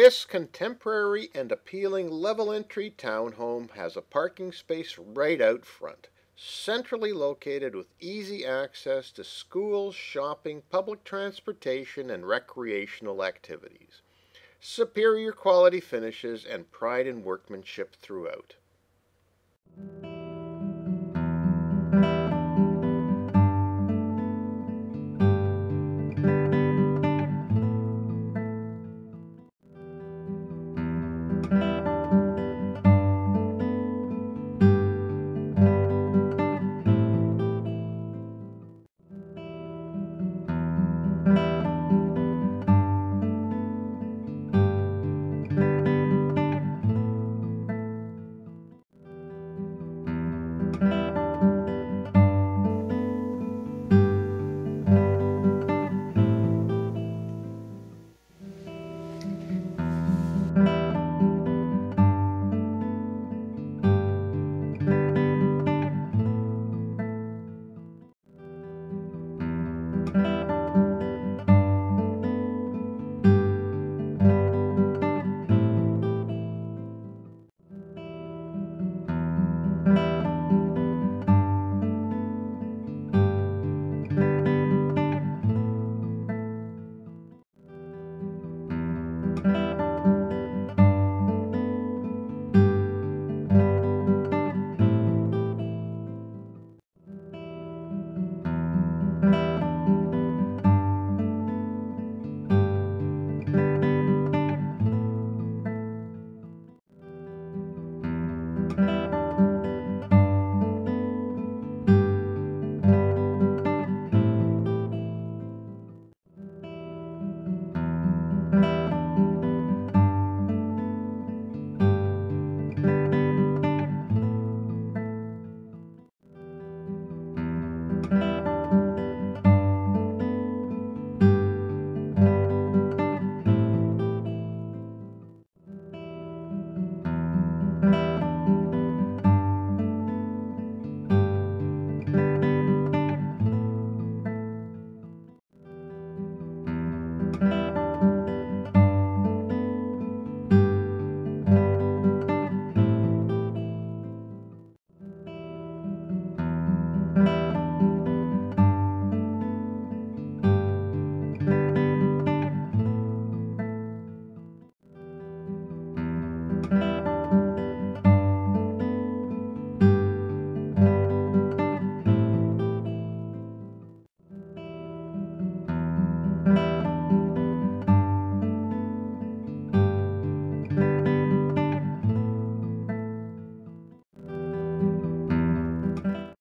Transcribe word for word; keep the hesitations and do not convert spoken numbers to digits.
This contemporary and appealing level entry townhome has a parking space right out front, centrally located with easy access to schools, shopping, public transportation, and recreational activities. Superior quality finishes and pride in workmanship throughout.